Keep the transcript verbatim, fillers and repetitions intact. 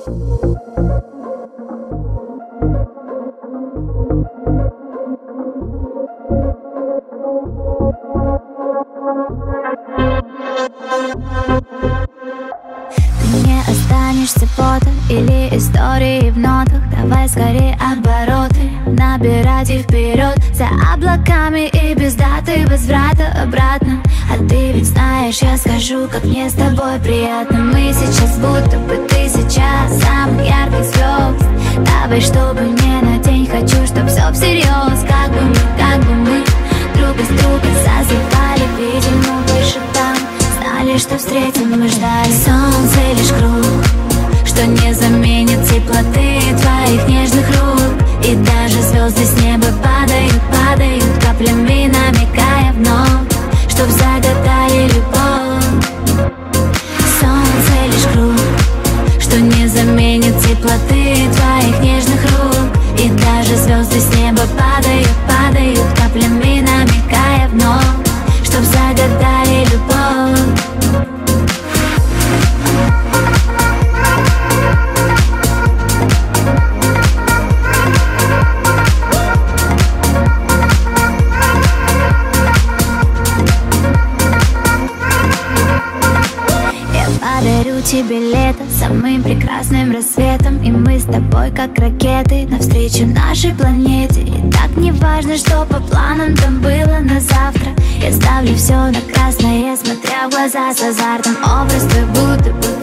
Останешься фото или истории в нотах. Давай скорее обороты набирать и вперед, за облаками и без даты возврата обратно. А ты ведь знаешь, я скажу, как мне с тобой приятно. Мы сейчас будто бы тысяча самых ярких звезд. Давай, чтобы не на день, хочу, чтоб все всерьез. Как бы мы, как бы мы друг с другом созывали, видимо, выше там. Знали, что встретим, мы ждали. Солнце лишь круг, что не заменит теплоты твоих нежных рук. И даже звезды с неба падают, падают каплями, намекая вновь, чтоб загадали любовь. Солнце лишь круг, что не заменит теплоты твоих нежных рук. И даже звезды с неба падают, падают каплями, намекая вновь, чтоб загадали любовь. Подарю тебе лето самым прекрасным рассветом. И мы с тобой как ракеты навстречу нашей планете. И так не важно, что по планам там было на завтра. Я ставлю все на красное, смотря в глаза с азартом. Образ твой будто бы